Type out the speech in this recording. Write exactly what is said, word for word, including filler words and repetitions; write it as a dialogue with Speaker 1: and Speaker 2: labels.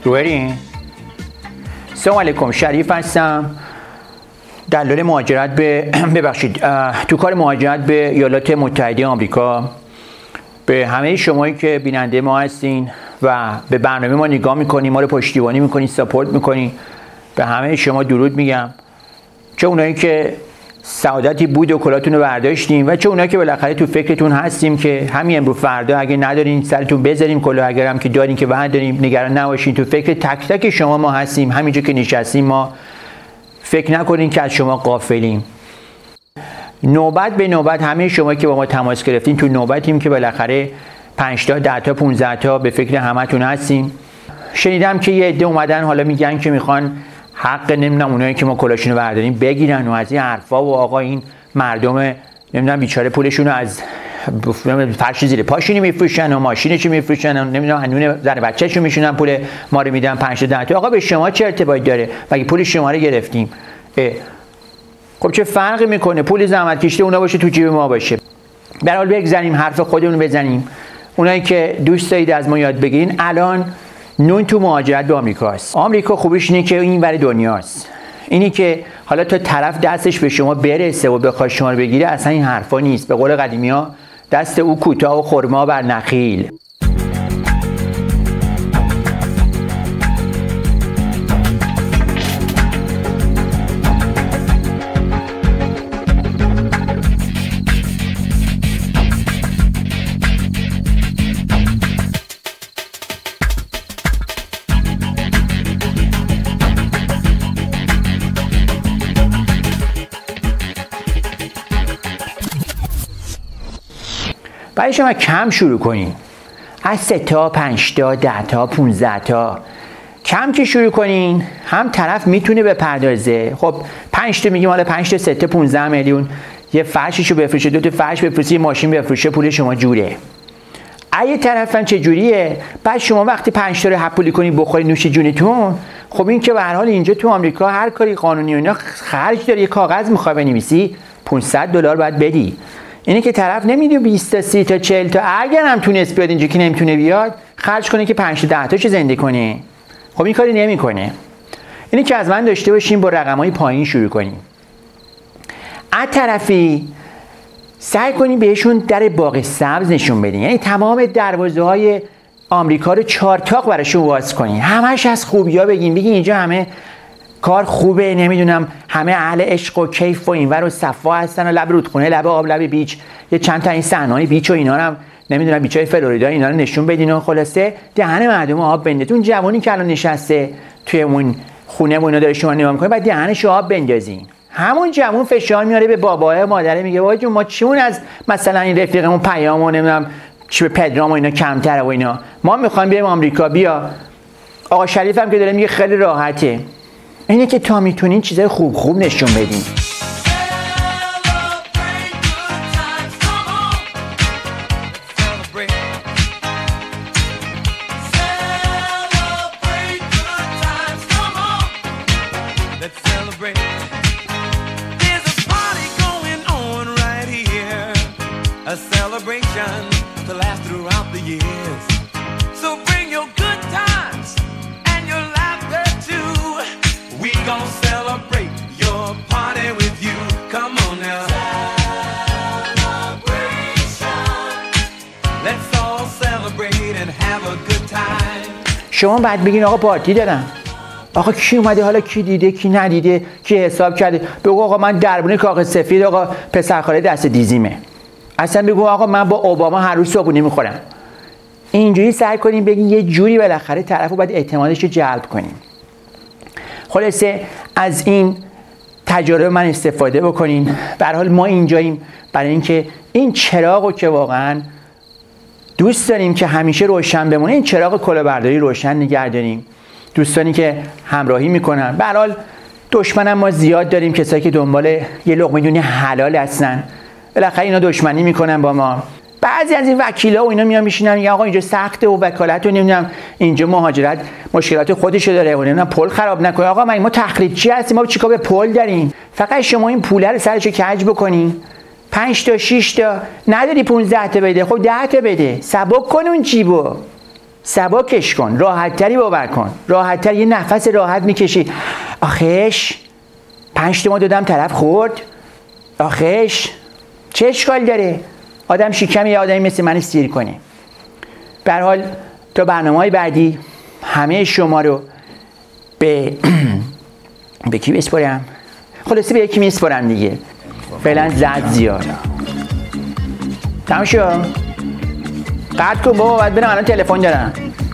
Speaker 1: روبرین؟ سلام علیکم، شریف هستم، دلال مهاجرت به ببخشید تو کار مهاجرت به ایالات متحده آمریکا. به همه شمایی که بیننده ما هستین و به برنامه ما نگاه میکنین، ما رو پشتیبانی میکنین، ساپورت میکنین، به همه شما درود میگم. چه اونایی که سعادتی بود و کلاتون رو برداشتیم و چه اونایی که بالاخره تو فکرتون هستیم که همین امروز فردا اگه ندارین سرتون بذاریم کلاه، اگر هم که دارین که بعد داریم نگران نباشین. تو فکر تک تک شما ما هستیم، همینجا که نشستیم ما فکر نکنین که از شما غافلیم. نوبت به نوبت همه شما که با ما تماس گرفتین تو نوبتیم که بالاخره پنج تا ده تا پانزده تا به فکر همتون هستیم. شنیدم که یه عده اومدن حالا میگن که میخوان حق نمیدونم اونایی که ما کلاشونو برداریم بگیرن و از این حرفا و آقا این مردم نمیدونم بیچاره پولشونو از فرش زیر پاشونی میفروشن و ماشینشو میفروشن و نمیدونم هنونه زن بچه‌شو میشونن پول ما رو میدن پنج تا ده تا. آقا به شما چه ارتباطی داره؟ مگه پول شما رو گرفتیم؟ خب چه فرقی میکنه؟ پول زحمت کشیده اونا باشه تو جیب ما باشه. به هر حال بگذاریم حرف خودمون بزنیم. اونایی که دوست دارید از ما یاد بگیرین، الان نون تو مهاجرت به آمریکاست. آمریکا خوبیش اینه که این ور دنیاست. اینی که حالا تا طرف دستش به شما برسه و بخواد شما رو بگیره، اصلا این حرفا نیست. به قول قدیمی‌ها دست او کوتاه و خرما بر نخیل. برای شما کم شروع کنین، از سه تا پنج تا ده تا پونزده تا کم که شروع کنین هم طرف میتونه بپردازه. خب پنج تا میگیم حالا پنج تا سه تا پانزده میلیون، یه فرششو بفروشه، دو تا فرش بفروشه، یه ماشین بفروشه، پول شما جوره. اگه طرفم چه جوریه، بعد شما وقتی پنج تا رو حپولی کنین بخوری نوش جونتون، خب این که به هر حال اینجا تو آمریکا هر کاری قانونی و اینا خرج داره. یه کاغذ میخوای بنویسی پانصد دلار باید بدی. اینه که طرف نمیدونه بیست تا سی تا چهل تا اگر هم تونست بیاد اینجا که نمیتونه بیاد خرج کنه که پنج تا ده تاشو زنده کنه. خب این کاری نمیکنه. اینه که از من داشته باشیم با رقمای پایین شروع کنیم. از طرفی سعی کنیم بهشون در باغ سبز نشون بدین، یعنی تمام دروازه‌های آمریکا رو چارتاق براشون باز کنین، همش از خوبی‌ها بگین، بگین اینجا همه کار خوبه، نمیدونم همه اهل عشق و کیف و اینور و صفا هستن و لب رودخونه، لب آب، لب بیچ، یه چند تا این صحنه‌های بیچ و اینا رو هم نمیدونم بیچای فلوریدا اینا رو نشون بدین و خلاصه دهن مردم آب بندازین. اون جوانی که الان نشسته توی اون خونه و اینا داره شما نگاه می‌کنه، بعد دهنش آب بندازین. همون جوان فشار میاره به باباه مادره، میگه وای جون ما چون از مثلا این رفیقمون پیام و نمیدونم چی به پدرام و اینا کمتره و اینا، ما می‌خوایم بریم آمریکا. بیا آقا شریف هم که داره میگه خیلی راحته. اینه که تا میتونین چیزای خوب خوب نشون بدین. شما بعد بگین آقا پارتی دارم، آقا کی اومده، حالا کی دیده کی ندیده، کی حساب کرده. بگو آقا من دربونه کاغذ سفید آقا پسرخاله دست دیزیمه. اصلا بگو آقا من با اوباما هر روز صبحونه میخورم. اینجوری سعی کنیم بگین، یه جوری بالاخره طرفو باید اعتمادش رو جلب کنیم. خلاصه از این تجربه من استفاده بکنین. به هر حال ما اینجاییم برای اینکه این چراغو که واقعا دوست داریم که همیشه روشن بمونه، این چراغ کلاهبرداری روشن نگه داریم. دوستانی که همراهی میکنن، به هر حال دشمن هم ما زیاد داریم، کسایی که دنبال یه لقمه نون حلال هستن، بالاخره اینا دشمنی میکنن با ما. بعضی از این وکیلا و اینا میان میشینن میگن آقا اینجا سخته و وکالت و نمیدونم اینجا مهاجرت مشکلات خودشو داره و نمیدونم پول خراب نکنه. آقا ما تخریبچی هستیم، ما چیکار به پول داریم؟ فقط شما این پول رو سرشو کج بکنین. پنج تا شش تا نداری پانزده تا بده، خب ده تا بده، سبک کن اون جیبو. سبکش کن، راحت تری باور کن، راحت تر یه نفس راحت میکشی. آخش پنج تومن دادم طرف خورد، آخش چه اشکال داره؟ آدم شکمی یه آدمی مثل من سیر کنه. به هر حال تا برنامه‌های بعدی همه شما رو به به کی بسپارم؟ خلاصه به یکی میسپارم دیگه. فعلا زد زیاد. تمام شد؟ قطع کن بابا، باید برم الان تلفن دارم.